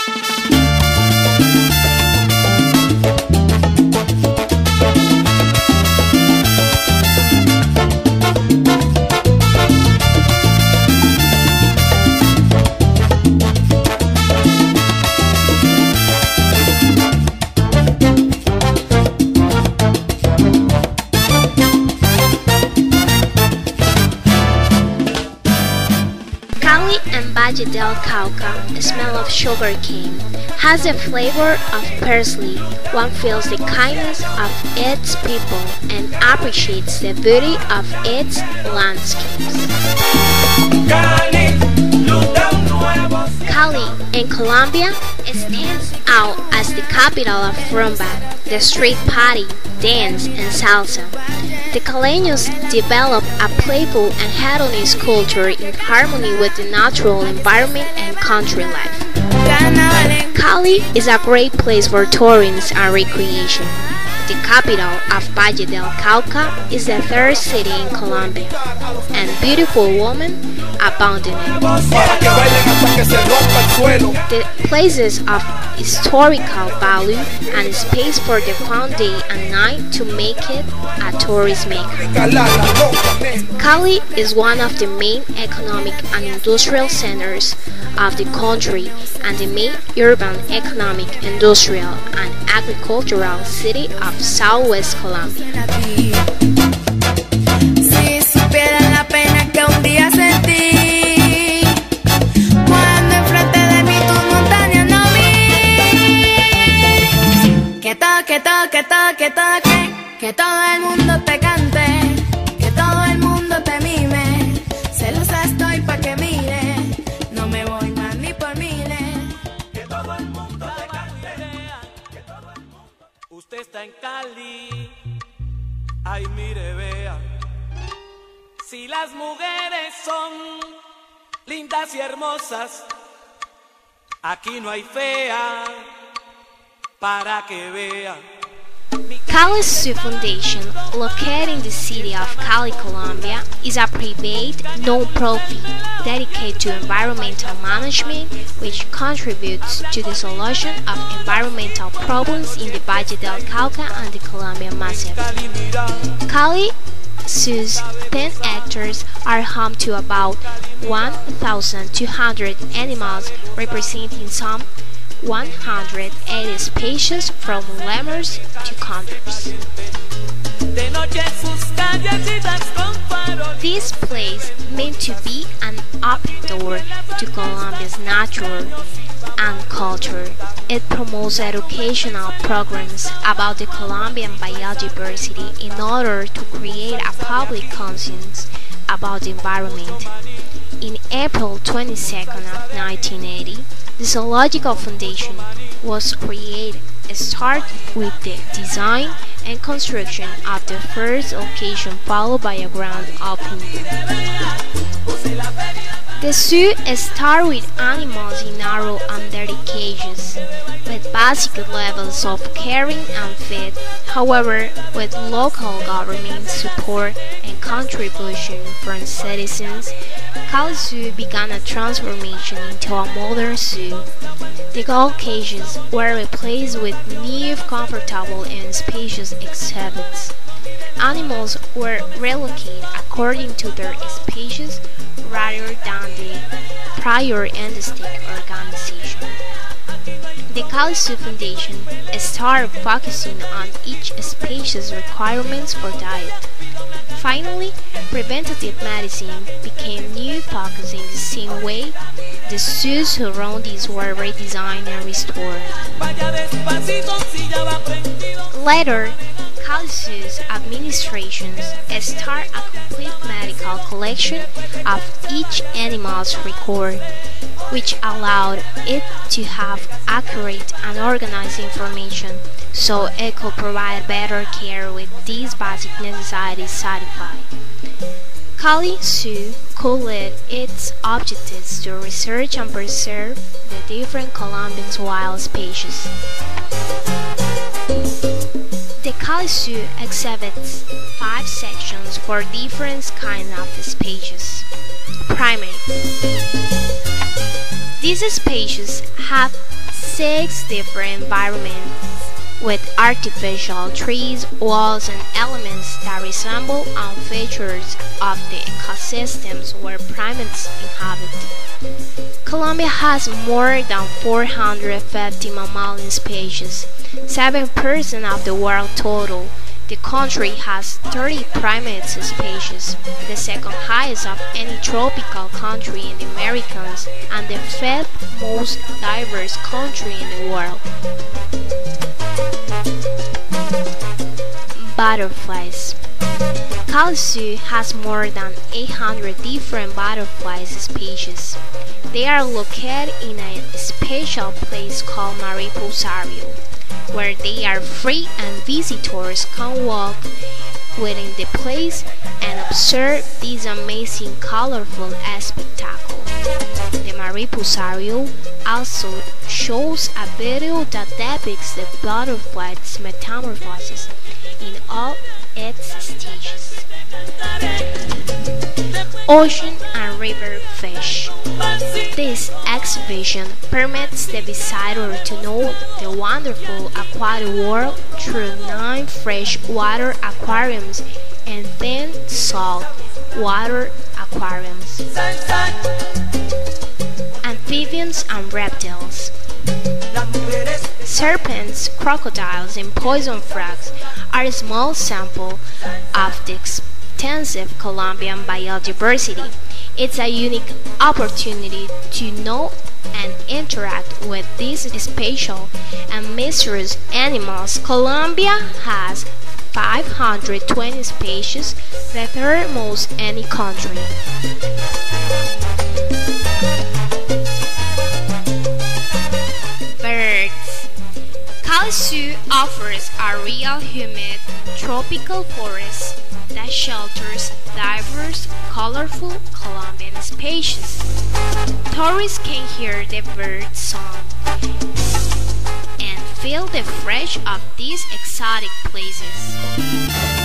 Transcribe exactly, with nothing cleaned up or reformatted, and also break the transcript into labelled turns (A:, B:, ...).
A: Cali and Valle del Cauca smell of sugarcane, has the flavor of parsley. One feels the kindness of its people and appreciates the beauty of its landscapes. Cali in Colombia stands out as the capital of rumba, the street party, dance, and salsa. The Caleños develop a playful and hedonist culture in harmony with the natural environment and country life. Cali is a great place for tourism and recreation. The capital of Valle del Cauca is the third city in Colombia, and beautiful women abound in it. The places of historical value and space for the fun day and night to make it a tourist mecca. Cali is one of the main economic and industrial centers of the country and the main urban economic, industrial, and agricultural city of Southwest Colombia.
B: Si supieran la pena que un día sentí cuando enfrente de mí tus montañas no vi. Que toque, toque, toque, toque, que todo el mundo te cante, que todo el mundo te mime. Celosa estoy pa' que mire, no me voy más ni por miles.
C: Que todo el mundo te cante, que todo el mundo. Usted está en Cali, ay mire vea, si las mujeres son lindas y hermosas, aquí no hay fea, para que vea.
A: Cali Zoo Foundation, located in the city of Cali, Colombia, is a private, non-profit dedicated to environmental management, which contributes to the solution of environmental problems in the Valle del Cauca and the Colombian Massif. Cali Zoo's ten hectares are home to about one thousand two hundred animals, representing some one hundred eighty species from lemurs to condors. This place meant to be an open door to Colombia's nature and culture. It promotes educational programs about the Colombian biodiversity in order to create a public conscience about the environment. In April twenty-second of nineteen eighty, the Zoological Foundation was created, starting with the design and construction of the first location, followed by a grand opening. The zoo started with animals in narrow and dirty cages, with basic levels of caring and feed. However, with local government support and contribution from citizens, Cali Zoo began a transformation into a modern zoo. The old cages were replaced with new, comfortable, and spacious exhibits. Animals were relocated according to their species rather than the prior endemic organization. The Cali Zoo Foundation started focusing on each species' requirements for diet. Finally, preventative medicine became new focus in the same way. The zoo's surroundings were redesigned and restored. Later, Cali Zoo's administrations started a complete medical collection of each animal's record, which allowed it to have accurate and organized information so it could provide better care with these basic necessities satisfied. Cali Zoo could lead its objectives to research and preserve the different Colombian wild species. The Cali Zoo exhibits five sections for different kinds of species. Primates. These species have six different environments with artificial trees, walls, and elements that resemble on features of the ecosystems where primates inhabit. Colombia has more than four hundred fifty mammalian species, seven percent of the world total. The country has thirty primate species, the second highest of any tropical country in the Americas, and the fifth most diverse country in the world. Butterflies. Cali Zoo has more than eight hundred different butterfly species. They are located in a special place called Mariposario, where they are free and visitors can walk within the place and observe this amazing colorful spectacle. The Mariposario also shows a video that depicts the butterfly's metamorphosis in all its stages. Ocean and river fish. This exhibition permits the visitor to know the wonderful aquatic world through nine freshwater aquariums and ten salt water aquariums. Amphibians and reptiles. Serpents, crocodiles, and poison frogs are a small sample of the extensive Colombian biodiversity. It's a unique opportunity to know and interact with these special and mysterious animals. Colombia has five hundred twenty species, the third most any country. Birds. Cali Zoo offers a real humid tropical forest that shelters diverse, colorful Colombian species. Tourists can hear the bird song and feel the fresh of these exotic places.